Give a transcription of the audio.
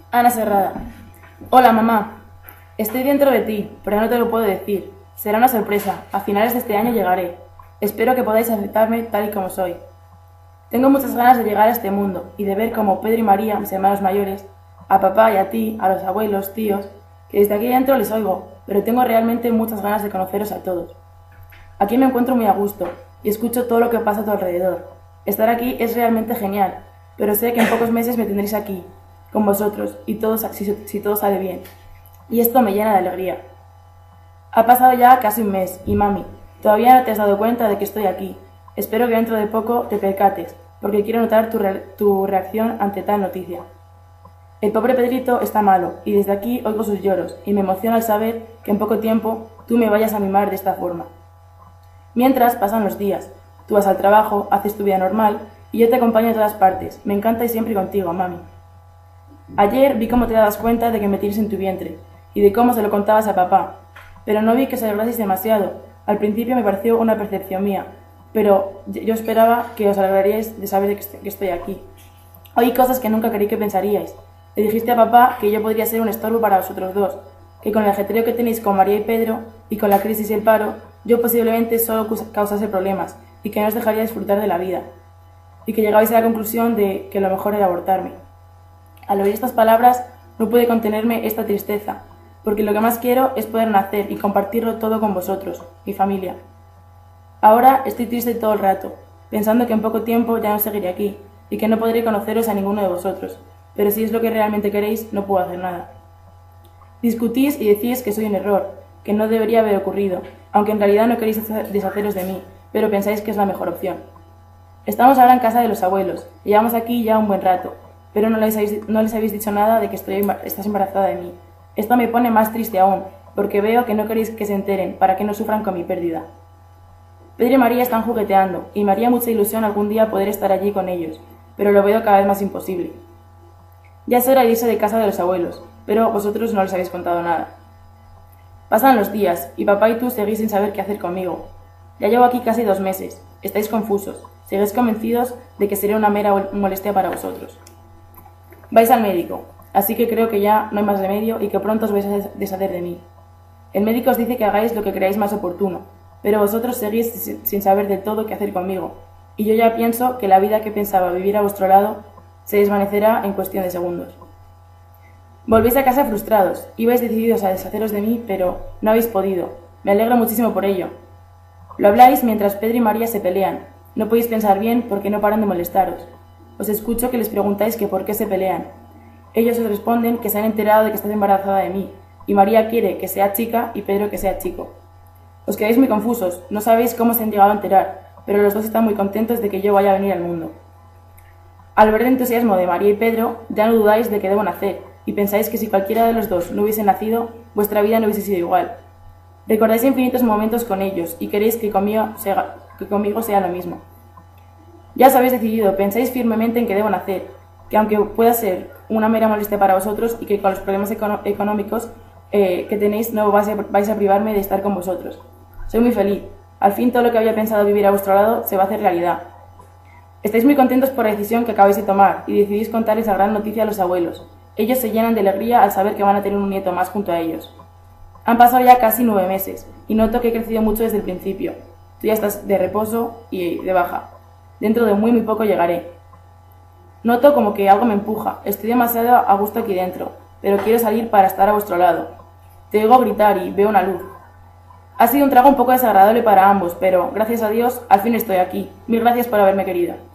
Ana Serrada. Hola, mamá. Estoy dentro de ti, pero no te lo puedo decir. Será una sorpresa. A finales de este año llegaré. Espero que podáis aceptarme tal y como soy. Tengo muchas ganas de llegar a este mundo y de ver cómo Pedro y María, mis hermanos mayores, a papá y a ti, a los abuelos, tíos, que desde aquí dentro les oigo, pero tengo realmente muchas ganas de conoceros a todos. Aquí me encuentro muy a gusto y escucho todo lo que pasa a tu alrededor. Estar aquí es realmente genial, pero sé que en pocos meses me tendréis aquí, con vosotros, y si todo sale bien. Y esto me llena de alegría. Ha pasado ya casi un mes, y mami, todavía no te has dado cuenta de que estoy aquí. Espero que dentro de poco te percates, porque quiero notar tu reacción ante tal noticia. El pobre Pedrito está malo, y desde aquí oigo sus lloros, y me emociona al saber que en poco tiempo tú me vayas a mimar de esta forma. Mientras pasan los días, tú vas al trabajo, haces tu vida normal, y yo te acompaño a todas partes. Me encanta ir siempre contigo, mami. Ayer vi cómo te dabas cuenta de que me tienes en tu vientre, y de cómo se lo contabas a papá, pero no vi que se alegraseis demasiado. Al principio me pareció una percepción mía, pero yo esperaba que os alegraríais de saber que estoy aquí. Oí cosas que nunca creí que pensaríais. Le dijiste a papá que yo podría ser un estorbo para vosotros dos, que con el ajetreo que tenéis con María y Pedro, y con la crisis y el paro, yo posiblemente solo causase problemas, y que no os dejaría disfrutar de la vida, y que llegabais a la conclusión de que lo mejor era abortarme. Al oír estas palabras, no pude contenerme esta tristeza, porque lo que más quiero es poder nacer y compartirlo todo con vosotros, mi familia. Ahora estoy triste todo el rato, pensando que en poco tiempo ya no seguiré aquí, y que no podré conoceros a ninguno de vosotros, pero si es lo que realmente queréis, no puedo hacer nada. Discutís y decís que soy un error, que no debería haber ocurrido, aunque en realidad no queréis deshaceros de mí, pero pensáis que es la mejor opción. Estamos ahora en casa de los abuelos, y llevamos aquí ya un buen rato, pero no les habéis dicho nada de que estás embarazada de mí. Esto me pone más triste aún, porque veo que no queréis que se enteren para que no sufran con mi pérdida. Pedro y María están jugueteando, y me haría mucha ilusión algún día poder estar allí con ellos, pero lo veo cada vez más imposible. Ya es hora de irse de casa de los abuelos, pero vosotros no les habéis contado nada. Pasan los días, y papá y tú seguís sin saber qué hacer conmigo. Ya llevo aquí casi 2 meses. Estáis confusos. Seguís convencidos de que seré una mera molestia para vosotros. Vais al médico, así que creo que ya no hay más remedio y que pronto os vais a deshacer de mí. El médico os dice que hagáis lo que creáis más oportuno, pero vosotros seguís sin saber del todo qué hacer conmigo, y yo ya pienso que la vida que pensaba vivir a vuestro lado se desvanecerá en cuestión de segundos. Volvéis a casa frustrados, ibais decididos a deshaceros de mí, pero no habéis podido. Me alegro muchísimo por ello. Lo habláis mientras Pedro y María se pelean. No podéis pensar bien porque no paran de molestaros. Os escucho que les preguntáis que por qué se pelean. Ellos os responden que se han enterado de que estás embarazada de mí, y María quiere que sea chica y Pedro que sea chico. Os quedáis muy confusos, no sabéis cómo se han llegado a enterar, pero los dos están muy contentos de que yo vaya a venir al mundo. Al ver el entusiasmo de María y Pedro, ya no dudáis de que debo nacer, y pensáis que si cualquiera de los dos no hubiese nacido, vuestra vida no hubiese sido igual. Recordáis infinitos momentos con ellos, y queréis que conmigo sea lo mismo. Ya os habéis decidido, pensáis firmemente en que debo nacer, que aunque pueda ser una mera molestia para vosotros y que con los problemas económicos que tenéis no vais a privarme de estar con vosotros. Soy muy feliz. Al fin todo lo que había pensado vivir a vuestro lado se va a hacer realidad. Estáis muy contentos por la decisión que acabáis de tomar y decidís contarles la gran noticia a los abuelos. Ellos se llenan de alegría al saber que van a tener un nieto más junto a ellos. Han pasado ya casi 9 meses y noto que he crecido mucho desde el principio. Tú ya estás de reposo y de baja. Dentro de muy poco llegaré. Noto como que algo me empuja. Estoy demasiado a gusto aquí dentro, pero quiero salir para estar a vuestro lado. Te oigo gritar y veo una luz. Ha sido un trago un poco desagradable para ambos, pero, gracias a Dios, al fin estoy aquí. Mil gracias por haberme querido.